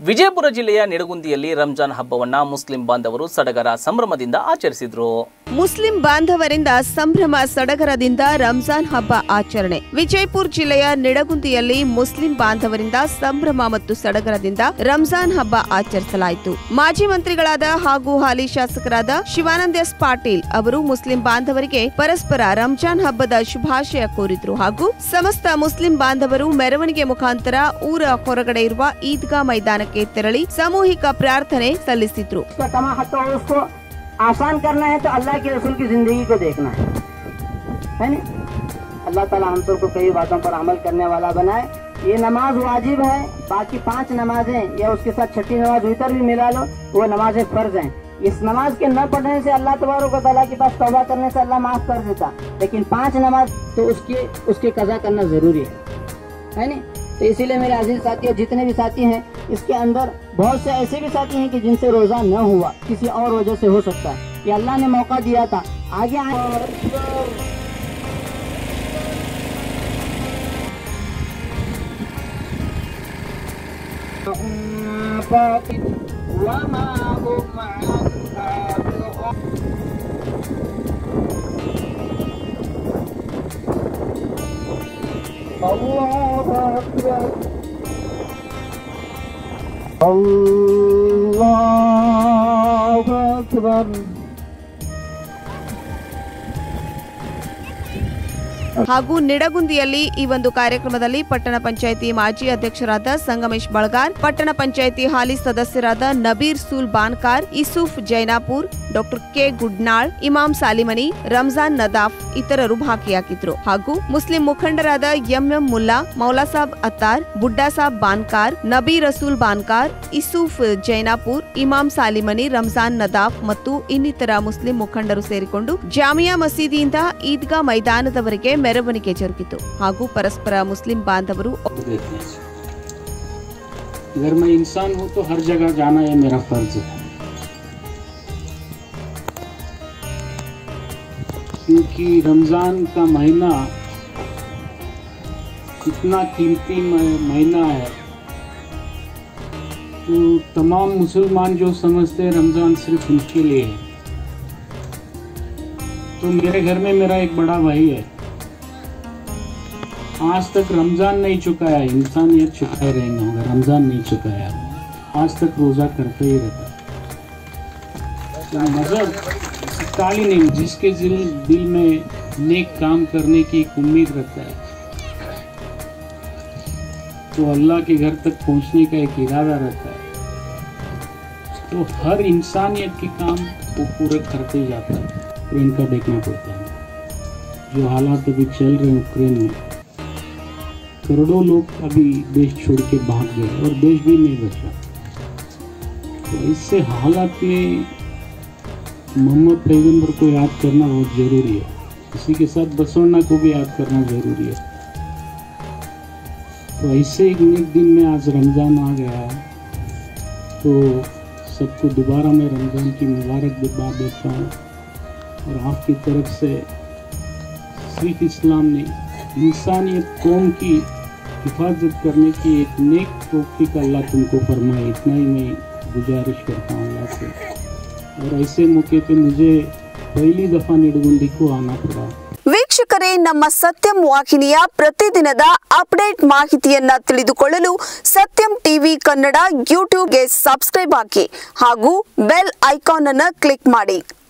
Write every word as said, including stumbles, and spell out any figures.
ವಿಜಯಪುರ ಜಿಲ್ಲೆಯ ನಿಡಗುಂದಿಯಲ್ಲಿ ರಂಜಾನ್ ಹಬ್ಬವನ್ನ ಮುಸ್ಲಿಂ ಬಾಂಧವರು ಸಡಗರ ಸಂಭ್ರಮದಿಂದ ಆಚರಿಸಿದರು. ಮುಸ್ಲಿಂ ಬಾಂಧವರಿಂದ ಸಂಭ್ರಮ ಸಡಗರದಿಂದ ರಂಜಾನ್ ಹಬ್ಬ ಆಚರಣೆ. ವಿಜಯಪುರ ಜಿಲ್ಲೆಯ ನಿಡಗುಂದಿಯಲ್ಲಿ ಮುಸ್ಲಿಂ ಬಾಂಧವರಿಂದ ಸಂಭ್ರಮ ಮತ್ತು ಸಡಗರದಿಂದ ರಂಜಾನ್ ಹಬ್ಬ ಆಚರಿಸಲಾಯಿತು. ಮಾಜಿ ಮಂತ್ರಿಗಳಾದ ಹಾಗೂ ಹಾಲಿ ಶಾಸಕರಾದ ಶಿವಾನಂದ ಎಸ್ ಪಾಟೀಲ್ ಅವರು ಮುಸ್ಲಿಂ ಬಾಂಧವರಿಗೆ ಪರಸ್ಪರ ರಂಜಾನ್ ಹಬ್ಬದ ಶುಭಾಶಯ ಕೋರಿದ್ರು ಹಾಗೂ ಸಮಸ್ತ ಮುಸ್ಲಿಂ ಬಾಂಧವರು ಮೆರವಣಿಗೆ ಮುಖಾಂತರ ಊರ ಹೊರಗಡೆ ಇರುವ ಈದ್ಗಾ ಮೈದಾನಕ್ಕೆ ತೆರಳಿ सामूहिक प्रार्थने सल्लिसिದ್ರು. उसको आसान करना है तो अल्लाह के रसूल की जिंदगी को देखना है, है ना? अल्लाह ताला हम सबको कई बातों पर अमल करने वाला बनाए. ये नमाज वाजिब है, बाकी पांच नमाजें या उसके साथ छठी नमाज वितर भी मिला लो, वो नमाजें फर्ज हैं. इस नमाज के न पढ़ने से अल्लाह तबारक व तआला के पास तौबा करने से अल्लाह माफ कर देता, लेकिन पांच नमाज तो उसके उसके कज़ा करना जरूरी है, है ना? तो इसीलिए मेरे अजीज साथी और जितने भी साथी हैं, इसके अंदर बहुत से ऐसे भी साथी हैं कि जिनसे रोजा न हुआ, किसी और वजह से हो सकता है. ये अल्लाह ने मौका दिया था, आगे आए. अल्लाहु अकबर अल्लाहु अकबर. ಹಾಗೂ ನಿಡಗುಂದಿಯಲ್ಲಿ ಈ ಒಂದು ಕಾರ್ಯಕ್ರಮದಲ್ಲಿ ಪಟ್ಟಣ ಪಂಚಾಯಿತಿ ಮಾಜಿ ಅಧ್ಯಕ್ಷರಾದ ಸಂಗಮೇಶ್ ಬಳಗಾರ್, ಪಟ್ಟಣ ಪಂಚಾಯಿತಿ ಹಾಲಿ ಸದಸ್ಯರಾದ ನಬೀರ್ ಸೂಲ್ ಬಾನ್ಕಾರ್, ಇಸೂಫ್ ಜೈನಾಪುರ್, ಡಾಕ್ಟರ್ ಕೆ ಗುಡ್ನಾಳ್, ಇಮಾಮ್ ಸಾಲಿಮನಿ, ರಂಜಾನ್ ನದಾಫ್ ಇತರರು ಭಾಗಿಯಾಗಿದ್ರು. ಹಾಗೂ ಮುಸ್ಲಿಂ ಮುಖಂಡರಾದ ಎಂಎಂ ಮುಲ್ಲಾ, ಮೌಲಾಸಾಬ್ ಅತ್ತಾರ್, ಬುಡ್ಡಾಸಾಬ್ ಬಾನ್ಕಾರ್, ನಬೀ ರಸೂಲ್ ಬಾನ್ಕಾರ್, ಇಸೂಫ್ ಜೈನಾಪುರ್, ಇಮಾಮ್ ಸಾಲಿಮನಿ, ರಂಜಾನ್ ನದಾಫ್ ಮತ್ತು ಇನ್ನಿತರ ಮುಸ್ಲಿಂ ಮುಖಂಡರು ಸೇರಿಕೊಂಡು ಜಾಮಿಯಾ ಮಸೀದಿಯಿಂದ ಈದ್ಗಾ ಮೈದಾನದವರೆಗೆ ಮೆರವಣಿಗೆ ಜರುಗಿತು. ಹಾಗೂ ಪರಸ್ಪರ ಮುಸ್ಲಿಂ ಬಾಂಧವರು अगर मैं इंसान हूँ तो हर जगह जाना ये मेरा फर्ज है, क्योंकि रमजान का महीना इतना कीमती महीना है. तो तमाम मुसलमान जो समझते हैं रमजान सिर्फ उनके लिए है. तो मेरे घर में मेरा एक बड़ा भाई है, आज तक रमजान नहीं चुकाया, इंसानियत चुकाए रहेंगे मगर रमजान नहीं चुकाया, आज तक रोजा करते ही रहता. तो मजहब काली नहीं, जिसके दिल दिल में नेक काम करने की एक उम्मीद रहता है तो अल्लाह के घर तक पहुंचने का एक इरादा रहता है, तो हर इंसानियत के काम वो पूरे करते ही जाता है. यूक्रेन का देखना पड़ता है, जो हालात अभी चल रहे हैं यूक्रेन में, करोड़ों लोग अभी देश छोड़ के भाग गए और देश भी नहीं बचा. तो इससे हालात में मोहम्मद पैगंबर को याद करना बहुत ज़रूरी है. इसी के साथ बसवन्ना को भी याद करना ज़रूरी है. तो ऐसे एक नेक दिन में आज रमज़ान आ गया है, तो सबको दोबारा मैं रमज़ान की मुबारकबाद देता हूँ. और आपकी तरफ से सिख इस्लाम ने इंसानियत कौम की हिफाजत करने की एक नेक तौफीक अल्लाह तुमको फरमाए, इतना ही मैं गुजारिश करता हूँ अल्लाह से. और ऐसे मौके पे मुझे पहली दफ़ा निडगुंदी को आना पड़ा. ವೀಕ್ಷಕರೇ, ನಮ್ಮ ಸತ್ಯಂ ವಾಹಿನಿಯ ಪ್ರತಿದಿನದ ಅಪ್ಡೇಟ್ ಮಾಹಿತಿಯನ್ನ ತಿಳಿದುಕೊಳ್ಳಲು ಸತ್ಯಂ ಟಿವಿ ಕನ್ನಡ ಯೂಟ್ಯೂಬ್ಗೆ ಸಬ್ಸ್ಕ್ರೈಬ್ ಹಾಕಿ ಹಾಗೂ ಬೆಲ್ ಐಕಾನ್ ಅನ್ನು ಕ್ಲಿಕ್ ಮಾಡಿ.